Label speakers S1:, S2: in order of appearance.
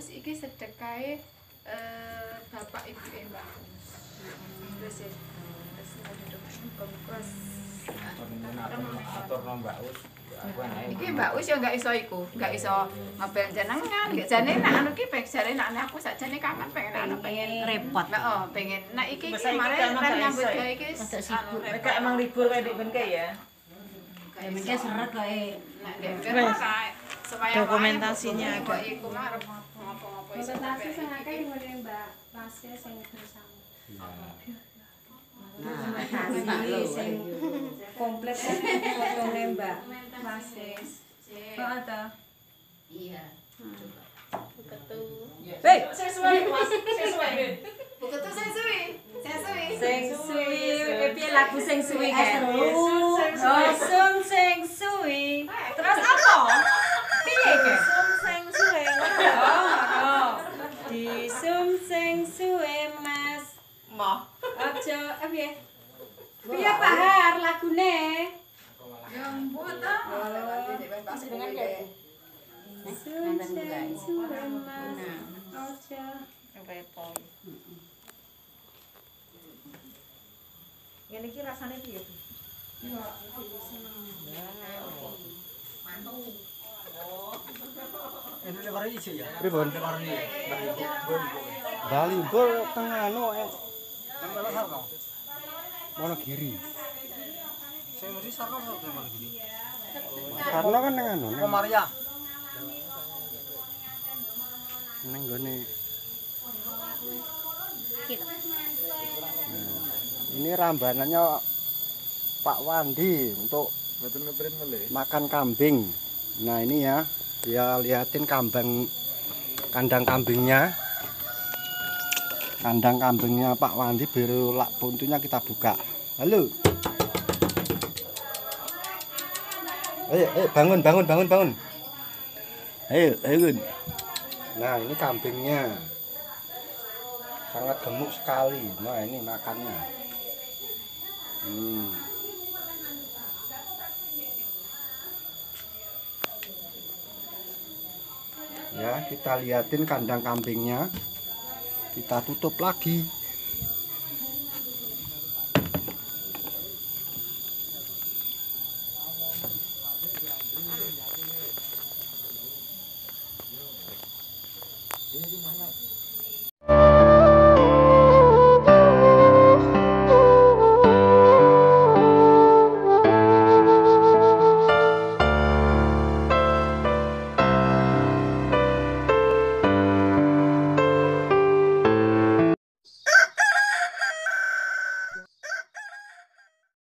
S1: Us iki sedekahe bapak ibu Mbak Us. Terus ya. Terus bungkus.
S2: Atur Mbak Us.
S1: Iki Mbak Us ya enggak iso iku, enggak iso ngabel jenengan, enggak jane nek anu ki jare nek aku sakjane kangen pengen anu pengen
S3: repot.
S1: Heeh, pengen. Nek iki kemarin ren nyambut gawe iki anu
S4: mereka emang libur kayak di Bengke ya.
S3: Ya mungkin seret kae.
S1: Dokumentasinya ada. Iku mah arep ngopo-ngopo iso.
S5: Dokumentasi sing akeh ngene Mbak Pasya sing bersama. Dokumentasi sing komplit fotone Mbak Pasya. Kok ada?
S1: Iya.
S4: Hei, sesuai Mas, sesuai.
S1: Begitu sing suwi.
S4: Sing suwi, piye lagu sing suwi kan?
S5: Sum sing suwi.
S4: Terus apa? Piye ke?
S5: Sum sing suwi. Oh. Di sum sing suwi Mas.
S4: Moh.
S5: Aja piye? Piye Pak Har lagune?
S1: Yang buat apa? Dengan kayak
S5: Sum sing suwi Mas. Aja.
S4: Repot. Ngene iki rasane piye, Bu?
S2: Pripun? Bali bol teng anu Monogiri.
S6: Saya mesti sarno kok teman gini.
S2: Karena kan nang anu.
S6: Komaria.
S2: Nang gone. Ini rambanannya Pak Wandi untuk makan kambing. Nah ini ya, dia liatin kandang kambingnya. Kandang kambingnya Pak Wandi biru lak buntunya kita buka. Halo. Ayo bangun. Ayo. Nah ini kambingnya. Sangat gemuk sekali. Nah ini makannya. Ya kita liatin kandang kambingnya, kita tutup lagi.